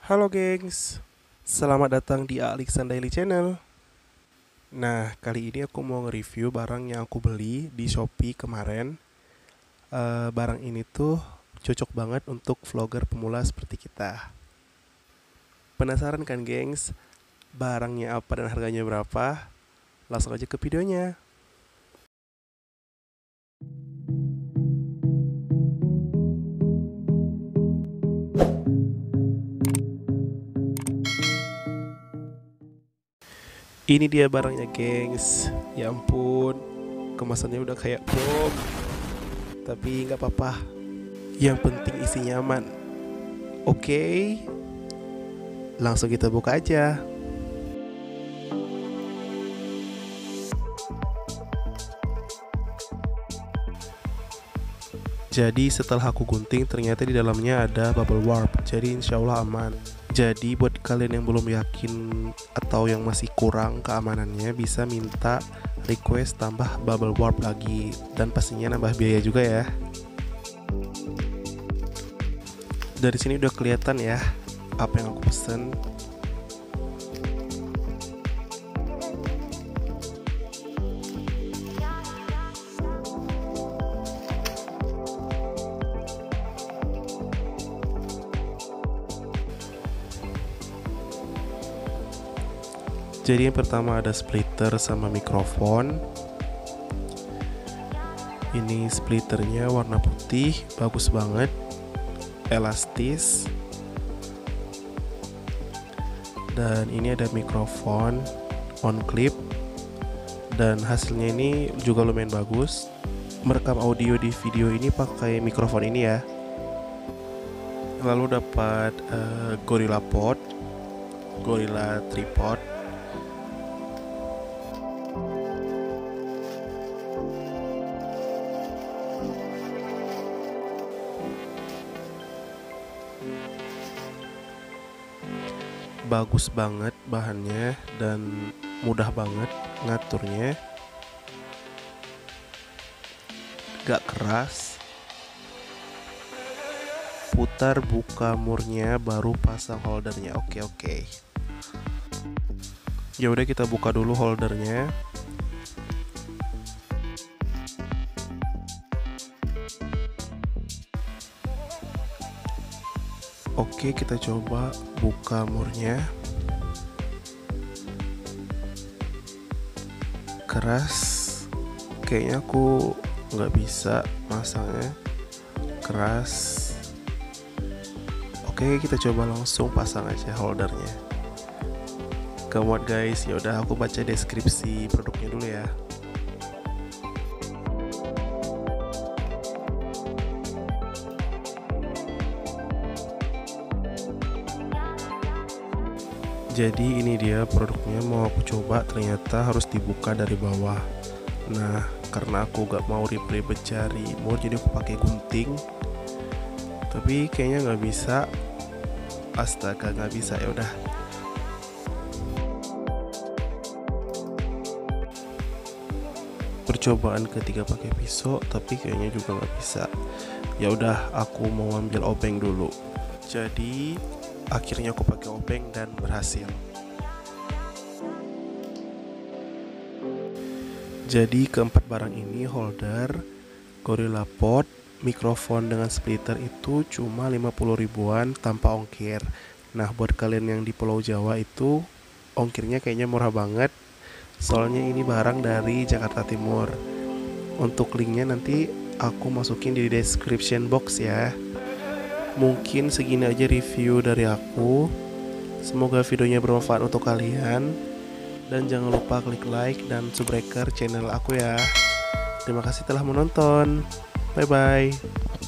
Halo gengs, selamat datang di Alixan Daily Channel. Nah, kali ini aku mau nge-review barang yang aku beli di Shopee kemarin. Barang ini tuh cocok banget untuk vlogger pemula seperti kita. Penasaran kan gengs, barangnya apa dan harganya berapa? Langsung aja ke videonya. Ini dia barangnya gengs. Ya ampun, kemasannya udah kayak bom. Tapi nggak apa-apa, yang penting isinya aman. Oke, langsung kita buka aja. Jadi setelah aku gunting ternyata di dalamnya ada bubble wrap. Jadi insya Allah aman. Jadi buat kalian yang belum yakin atau yang masih kurang keamanannya, bisa minta request tambah bubble wrap lagi. Dan pastinya nambah biaya juga ya. Dari sini udah kelihatan ya apa yang aku pesen. Jadi yang pertama ada splitter sama mikrofon. Ini splitternya warna putih, bagus banget, elastis. Dan ini ada mikrofon on clip. Dan hasilnya ini juga lumayan bagus. Merekam audio di video ini pakai mikrofon ini ya. Lalu dapat Gorilla Pod, Gorilla Tripod. Bagus banget bahannya dan mudah banget ngaturnya, gak keras. Putar buka murnya baru pasang holdernya. Oke. Ya udah, kita buka dulu holdernya. Oke, kita coba buka murnya. Keras, kayaknya aku nggak bisa masangnya, keras. Oke, kita coba langsung pasang aja holdernya. Gawat guys, ya udah aku baca deskripsi produknya dulu ya. Jadi ini dia produknya, mau aku coba, ternyata harus dibuka dari bawah. Nah, karena aku gak mau ribet cari mur, jadi aku pakai gunting. Tapi kayaknya nggak bisa. Astaga, nggak bisa. Ya udah. Percobaan ketiga pakai pisau, tapi kayaknya juga nggak bisa. Ya udah, aku mau ambil obeng dulu. Jadi akhirnya aku pakai obeng dan berhasil. Jadi keempat barang ini, holder, Gorilla Pod, mikrofon dengan splitter, itu cuma 50 ribuan tanpa ongkir. Nah, buat kalian yang di Pulau Jawa itu ongkirnya kayaknya murah banget. Soalnya ini barang dari Jakarta Timur. Untuk linknya nanti aku masukin di description box ya. Mungkin segini aja review dari aku. Semoga videonya bermanfaat untuk kalian. Dan jangan lupa klik like dan subscribe channel aku ya. Terima kasih telah menonton. Bye bye.